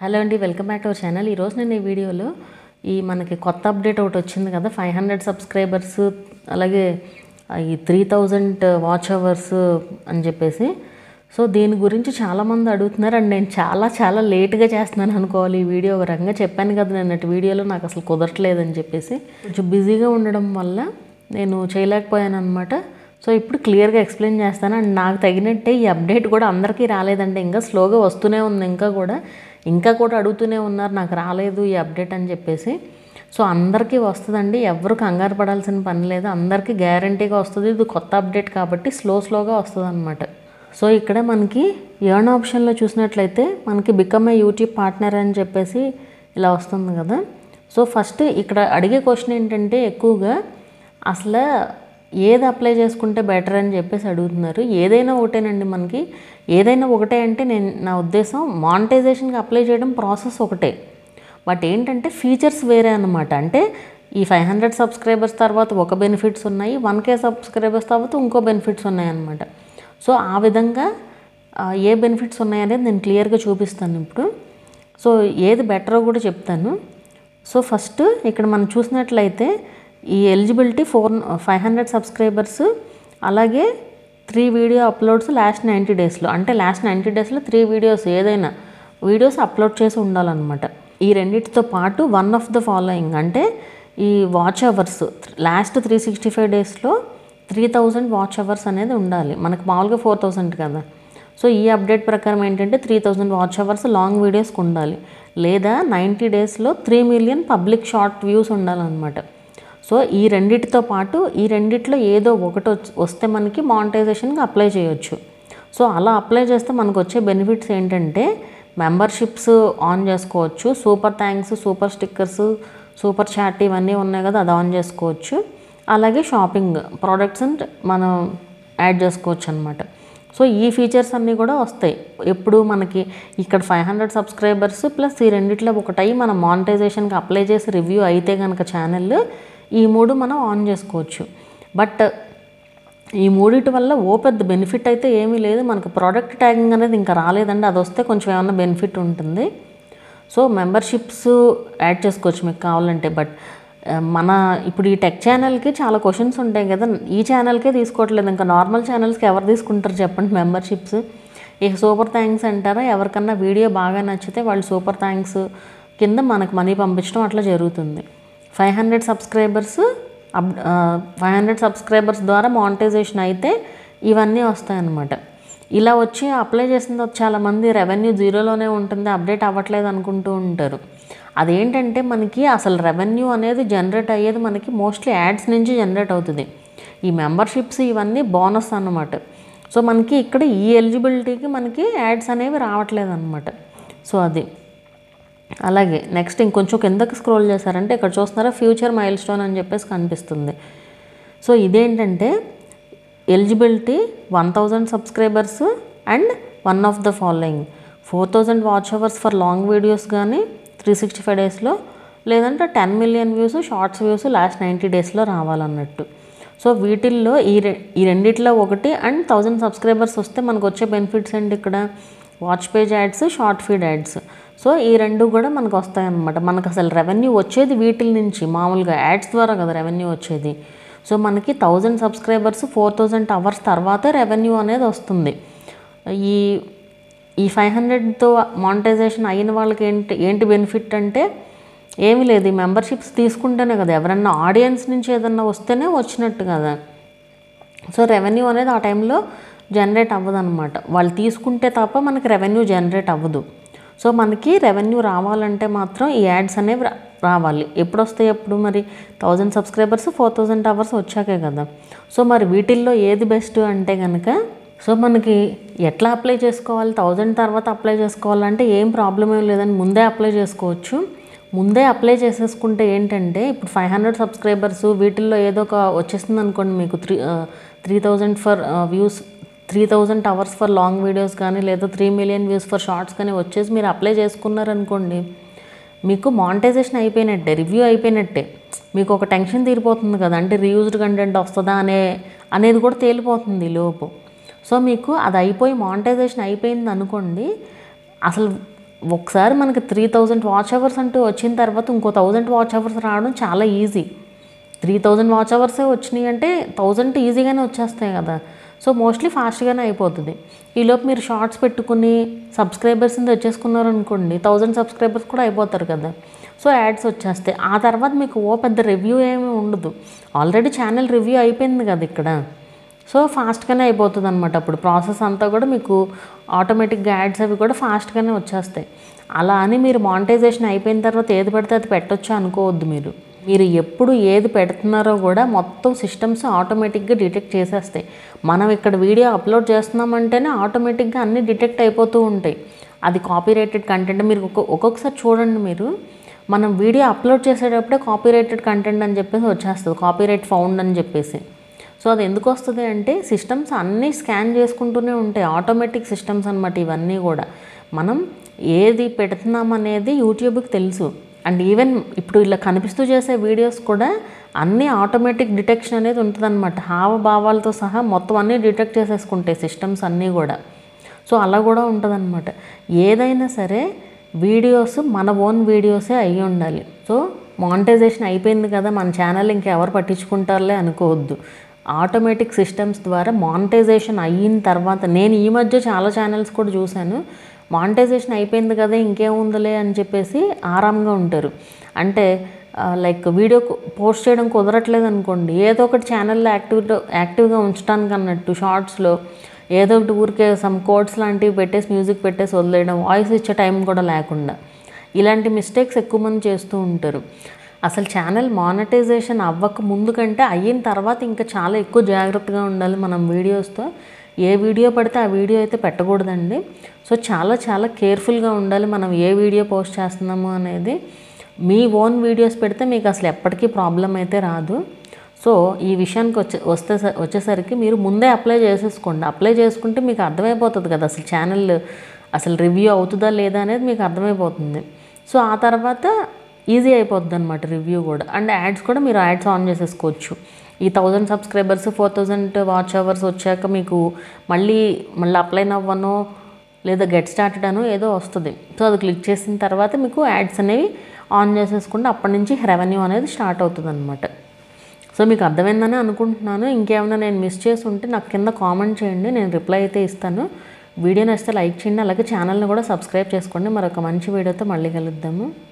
Hello అండి, welcome back to our channel. ఈరోజు నేను ఈ వీడియోలో మనకి కొత్త అప్డేట్ ఒకటి వచ్చింది కదా, 500 సబ్స్క్రైబర్స్ అలాగే ఈ 3000 వాచ్ అవర్స్ అని చెప్పేసి. సో దీని గురించి చాలామంది అడుగుతున్నారు అండ్ నేను చాలా లేట్గా చేస్తున్నాను అనుకోవాలి. ఈ వీడియో ఒక రకంగా చెప్పాను కదా నిన్నటి వీడియోలో, నాకు అసలు కుదరట్లేదని చెప్పేసి కొంచెం బిజీగా ఉండడం వల్ల నేను చేయలేకపోయాను అనమాట. సో ఇప్పుడు క్లియర్గా ఎక్స్ప్లెయిన్ చేస్తాను. అండ్ నాకు తగినట్టే ఈ అప్డేట్ కూడా అందరికీ రాలేదంటే ఇంకా స్లోగా వస్తూనే ఉంది, ఇంకా కూడా అడుగుతూనే ఉన్నారు నాకు రాలేదు ఈ అప్డేట్ అని చెప్పేసి. సో అందరికీ వస్తుందండి, ఎవరు కంగారు పడాల్సిన పని లేదు, అందరికీ గ్యారంటీగా వస్తుంది. ఇది కొత్త అప్డేట్ కాబట్టి స్లోగా వస్తుంది అనమాట. సో ఇక్కడ మనకి ఎర్న్ ఆప్షన్లో చూసినట్లయితే మనకి బికమ్ ఏ యూట్యూబ్ పార్ట్నర్ అని చెప్పేసి ఇలా వస్తుంది కదా. సో ఫస్ట్ ఇక్కడ అడిగే క్వశ్చన్ ఏంటంటే ఎక్కువగా అసలు ఏది అప్లై చేసుకుంటే బెటర్ అని చెప్పేసి అడుగుతున్నారు. ఏదైనా ఒకటేనండి, మనకి ఏదైనా ఒకటే అంటే నా ఉద్దేశం మానిటైజేషన్కి అప్లై చేయడం ప్రాసెస్ ఒకటే, బట్ ఏంటంటే ఫీచర్స్ వేరే అన్నమాట. అంటే ఈ 500 సబ్స్క్రైబర్స్ తర్వాత ఒక బెనిఫిట్స్ ఉన్నాయి, 1K సబ్స్క్రైబర్స్ తర్వాత ఇంకో బెనిఫిట్స్ ఉన్నాయన్నమాట. సో ఆ విధంగా ఏ బెనిఫిట్స్ ఉన్నాయనేది నేను క్లియర్గా చూపిస్తాను ఇప్పుడు. సో ఏది బెటరో కూడా చెప్తాను. సో ఫస్ట్ ఇక్కడ మనం చూసినట్లయితే ఈ ఎలిజిబిలిటీ 500 సబ్స్క్రైబర్స్ అలాగే 3 వీడియో అప్లోడ్స్ లాస్ట్ 90 డేస్లో, అంటే లాస్ట్ 90 డేస్లో 3 వీడియోస్ ఏదైనా వీడియోస్ అప్లోడ్ చేసి ఉండాలన్నమాట. ఈ రెండింటితో పాటు వన్ ఆఫ్ ద ఫాలోయింగ్ అంటే ఈ వాచ్ అవర్స్ లాస్ట్ 365 డేస్లో 3000 వాచ్ అవర్స్ అనేది ఉండాలి. మనకు మామూలుగా 4000 కదా. సో ఈ అప్డేట్ ప్రకారం ఏంటంటే 3000 వాచ్ అవర్స్ లాంగ్ వీడియోస్కి ఉండాలి, లేదా 90 డేస్లో 3 మిలియన్ పబ్లిక్ షార్ట్ వ్యూస్ ఉండాలన్నమాట. సో ఈ రెండిటితో పాటు ఈ రెండిట్లో ఏదో ఒకటి వస్తే మనకి మానిటైజేషన్కి అప్లై చేయొచ్చు. సో అలా అప్లై చేస్తే మనకు వచ్చే బెనిఫిట్స్ ఏంటంటే మెంబర్షిప్స్ ఆన్ చేసుకోవచ్చు, super thanks, super stickers, super chat ఇవన్నీ ఉన్నాయి కదా, అది ఆన్ చేసుకోవచ్చు. అలాగే షాపింగ్ ప్రోడక్ట్స్ మనం యాడ్ చేసుకోవచ్చు అనమాట. సో ఈ ఫీచర్స్ అన్నీ కూడా వస్తాయి. ఎప్పుడు మనకి ఇక్కడ 500 సబ్స్క్రైబర్స్ ప్లస్ ఈ రెండిట్లో ఒకటై మనం మానిటైజేషన్కి అప్లై చేసి రివ్యూ అయితే కనుక ఛానల్ ఈ 3 మనం ఆన్ చేసుకోవచ్చు. బట్ ఈ మూడిటి వల్ల పెద్ద బెనిఫిట్ అయితే ఏమీ లేదు. మనకు ప్రోడక్ట్ ట్యాగింగ్ అనేది ఇంకా రాలేదండి, అది వస్తే కొంచెం ఏమన్నా బెనిఫిట్ ఉంటుంది. సో మెంబర్షిప్స్ యాడ్ చేసుకోవచ్చు మీకు కావాలంటే. బట్ ఇప్పుడు ఈ టెక్ ఛానల్కి చాలా క్వశ్చన్స్ ఉంటాయి కదా, ఈ ఛానల్కే తీసుకోవట్లేదు, ఇంకా నార్మల్ ఛానల్స్కి ఎవరు తీసుకుంటారు చెప్పండి మెంబర్షిప్స్. ఇక సూపర్ థ్యాంక్స్ అంటారా, ఎవరికన్నా వీడియో బాగా నచ్చితే వాళ్ళు సూపర్ థ్యాంక్స్ కింద మనకు మనీ పంపించడం అట్లా జరుగుతుంది. 500 సబ్స్క్రైబర్స్ ద్వారా మానిటైజేషన్ అయితే ఇవన్నీ వస్తాయన్నమాట. ఇలా వచ్చి అప్లై చేసిన తర్వాత చాలామంది రెవెన్యూ జీరోలోనే ఉంటుంది, అప్డేట్ అవ్వట్లేదు అనుకుంటూ ఉంటారు. అదేంటంటే మనకి అసలు రెవెన్యూ అనేది జనరేట్ అయ్యేది మనకి మోస్ట్లీ యాడ్స్ నుంచి జనరేట్ అవుతుంది. ఈ మెంబర్షిప్స్ ఇవన్నీ బోనస్ అన్నమాట. సో మనకి ఇక్కడ ఈ ఎలిజిబిలిటీకి మనకి యాడ్స్ అనేవి రావట్లేదు అనమాట. సో అది అలాగే నెక్స్ట్ ఇంకొంచెం కిందకి స్క్రోల్ చేశారంటే ఇక్కడ చూస్తున్నారా ఫ్యూచర్ మైల్ స్టోన్ అని చెప్పేసి కనిపిస్తుంది. సో ఇదేంటంటే eligibility 1000 subscribers and one of the following 4000 watch hours for long videos కానీ 365 డేస్లో, లేదంటే 10 million views shorts views last 90 డేస్లో రావాలన్నట్టు. సో వీటిల్లో ఈ రెండిట్లో ఒకటి అండ్ 1000 సబ్స్క్రైబర్స్ వస్తే మనకు వచ్చే బెనిఫిట్స్ ఏంటి, ఇక్కడ watch page ads, short feed ads. So ఈ రెండు కూడా మనకు వస్తాయన్నమాట. మనకు అసలు రెవెన్యూ వచ్చేది వీటి నుంచి, మామూలుగా యాడ్స్ ద్వారా కదా రెవెన్యూ వచ్చేది. సో మనకి 1000 సబ్స్క్రైబర్స్ 4000 అవర్స్ తర్వాత రెవెన్యూ అనేది వస్తుంది. ఈ 500తో మానిటైజేషన్ అయిన వాళ్ళకి ఏంటి బెనిఫిట్ అంటే ఏమీ లేదు, ఈ మెంబర్షిప్స్ తీసుకుంటేనే కదా, ఎవరన్నా ఆడియన్స్ నుంచి ఏదన్నా వస్తేనే వచ్చినట్టు కదా. సో రెవెన్యూ అనేది ఆ టైంలో జనరేట్ అవ్వదు అనమాట, వాళ్ళు తీసుకుంటే తప్ప మనకి రెవెన్యూ జనరేట్ అవ్వదు. సో మనకి రెవెన్యూ రావాలంటే మాత్రం ఈ యాడ్స్ అనేవి రావాలి. ఎప్పుడు వస్తాయి, ఎప్పుడు మరి 1000 సబ్స్క్రైబర్స్ 4000 అవర్స్ వచ్చాకే కదా. సో మరి వీటిల్లో ఏది బెస్ట్ అంటే కనుక, సో మనకి ఎట్లా అప్లై చేసుకోవాలి, 1000 తర్వాత అప్లై చేసుకోవాలంటే ఏం ప్రాబ్లం ఏం లేదని ముందే అప్లై చేసుకోవచ్చు. ముందే అప్లై చేసేసుకుంటే ఏంటంటే ఇప్పుడు 500 సబ్స్క్రైబర్స్ వీటిల్లో ఏదో ఒక వచ్చేస్తుంది అనుకోండి, మీకు 3000 for views, 3000 hours for long videos కానీ, లేదా 3 మిలియన్ వ్యూస్ ఫర్ షార్ట్స్ కానీ వచ్చేసి మీరు అప్లై చేసుకున్నారనుకోండి, మీకు మానిటైజేషన్ అయిపోయినట్టే, రివ్యూ అయిపోయినట్టే. మీకు ఒక టెన్షన్ తీరిపోతుంది కదా, అంటే రీయూజ్డ్ కంటెంట్ వస్తుందా అనేది కూడా తేలిపోతుంది లోపు. సో మీకు అది అయిపోయి మానిటైజేషన్ అయిపోయింది అనుకోండి, అసలు ఒకసారి మనకి 3000 వాచ్ అవర్స్ అంటూ వచ్చిన తర్వాత ఇంకో 1000 వాచ్ అవర్స్ రావడం చాలా ఈజీ. 3000 వాచ్ అవర్సే వచ్చినాయి అంటే 1000 ఈజీగానే వచ్చేస్తాయి కదా. సో మోస్ట్లీ ఫాస్ట్గానే అయిపోతుంది. ఈలోపు మీరు షార్ట్స్ పెట్టుకుని సబ్స్క్రైబర్స్ని తెచ్చేసుకున్నారనుకోండి, 1000 సబ్స్క్రైబర్స్ కూడా అయిపోతారు కదా. సో యాడ్స్ వచ్చేస్తాయి. ఆ తర్వాత మీకు పెద్ద రివ్యూ ఏమీ ఉండదు. ఆల్రెడీ ఛానల్ రివ్యూ అయిపోయింది కదా ఇక్కడ. సో ఫాస్ట్గానే అయిపోతుంది అనమాట. అప్పుడు ప్రాసెస్ అంతా కూడా మీకు ఆటోమేటిక్గా యాడ్స్ అవి కూడా ఫాస్ట్గానే వచ్చేస్తాయి. అలా అని మీరు మానిటైజేషన్ అయిపోయిన తర్వాత ఏది పడితే అది పెట్టొచ్చు అనుకోవద్దు. మీరు ఎప్పుడు ఏది పెడుతున్నారో కూడా మొత్తం సిస్టమ్స్ ఆటోమేటిక్గా డిటెక్ట్ చేసేస్తాయి. మనం ఇక్కడ వీడియో అప్లోడ్ చేస్తున్నామంటేనే ఆటోమేటిక్గా అన్నీ డిటెక్ట్ అయిపోతూ ఉంటాయి. అది కాపీరైటెడ్ కంటెంట్. మీరు ఒక్కొక్కసారి చూడండి, మీరు మనం వీడియో అప్లోడ్ చేసేటప్పుడే కాపీరైటెడ్ కంటెంట్ అని చెప్పేసి వచ్చేస్తుంది, కాపీరైట్ ఫౌండ్ అని చెప్పేసి. సో అది ఎందుకు వస్తుంది అంటే సిస్టమ్స్ అన్నీ స్కాన్ చేసుకుంటూనే ఉంటాయి. ఆటోమేటిక్ సిస్టమ్స్ అనమాట ఇవన్నీ కూడా. మనం ఏది పెడుతున్నామనేది యూట్యూబ్కి తెలుసు. అండ్ ఈవెన్ ఇప్పుడు ఇలా కనిపిస్తూ చేసే వీడియోస్ కూడా అన్నీ ఆటోమేటిక్ డిటెక్షన్ అనేది ఉంటుందన్నమాట. హావభావాలతో సహా మొత్తం అన్నీ డిటెక్ట్ చేసేసుకుంటాయి సిస్టమ్స్ అన్నీ కూడా. సో అలా కూడా ఉంటుందన్నమాట. ఏదైనా సరే వీడియోస్ మన ఓన్ వీడియోసే అయ్యి ఉండాలి. సో మానిటైజేషన్ అయిపోయింది కదా, మన ఛానల్ ఇంకెవరు పట్టించుకుంటారులే అనుకోవద్దు. ఆటోమేటిక్ సిస్టమ్స్ ద్వారా మానిటైజేషన్ అయిన తర్వాత, నేను ఈ మధ్య చాలా ఛానల్స్ కూడా చూశాను, మానిటైజేషన్ అయిపోయింది కదా ఇంకేముందిలే అని చెప్పేసి ఆరాంగా ఉంటారు. అంటే లైక్ వీడియో పోస్ట్ చేయడం కుదరట్లేదు అనుకోండి, ఏదో ఒకటి ఛానల్లో యాక్టివ్గా ఉంచడానికి అన్నట్టు షార్ట్స్లో ఏదో ఒకటి ఊరికే సమ్ కోడ్స్ లాంటివి పెట్టేసి మ్యూజిక్ పెట్టేసి వదిలేయడం, వాయిస్ ఇచ్చే టైం కూడా లేకుండా, ఇలాంటి మిస్టేక్స్ ఎక్కువ మంది చేస్తూ ఉంటారు. అసలు ఛానల్ మానిటైజేషన్ అవ్వక ముందు కంటే అయిన తర్వాత ఇంకా చాలా ఎక్కువ జాగ్రత్తగా ఉండాలి మనం వీడియోస్తో. ఏ వీడియో పడితే ఆ వీడియో అయితే పెట్టకూడదండి. సో చాలా చాలా కేర్ఫుల్గా ఉండాలి మనం ఏ వీడియో పోస్ట్ చేస్తున్నాము అనేది. మీ ఓన్ వీడియోస్ పెడితే మీకు అసలు ఎప్పటికీ ప్రాబ్లం అయితే రాదు. సో ఈ విషయానికి వచ్చేసరికి మీరు ముందే అప్లై చేసేసుకోండి. అప్లై చేసుకుంటే మీకు అర్థమైపోతుంది కదా అసలు ఛానల్ అసలు రివ్యూ అవుతుందా లేదా అనేది మీకు అర్థమైపోతుంది. సో ఆ తర్వాత ఈజీ అయిపోతుంది అనమాట రివ్యూ కూడా. అండ్ యాడ్స్ కూడా మీరు యాడ్స్ ఆన్ చేసేసుకోవచ్చు. ఈ 1000 సబ్స్క్రైబర్స్ 4000 వాచ్ అవర్స్ వచ్చాక మీకు మళ్ళీ అప్లై నవ్వనో లేదా గెట్ స్టార్టెడ్ అనో ఏదో వస్తుంది. సో అది క్లిక్ చేసిన తర్వాత మీకు యాడ్స్ అనేవి ఆన్ చేసేసుకుంటే అప్పటి నుంచి రెవెన్యూ అనేది స్టార్ట్ అవుతుంది అనమాట. సో మీకు అర్థమైందని అనుకుంటున్నాను. ఇంకేమైనా నేను మిస్ చేసి ఉంటే నాకు కింద కామెంట్ చేయండి, నేను రిప్లై అయితే ఇస్తాను. వీడియో నచ్చితే లైక్ చేయండి, అలాగే ఛానల్ని కూడా సబ్స్క్రైబ్ చేసుకోండి. మరొక మంచి వీడియోతో మళ్ళీ కలుద్దాము.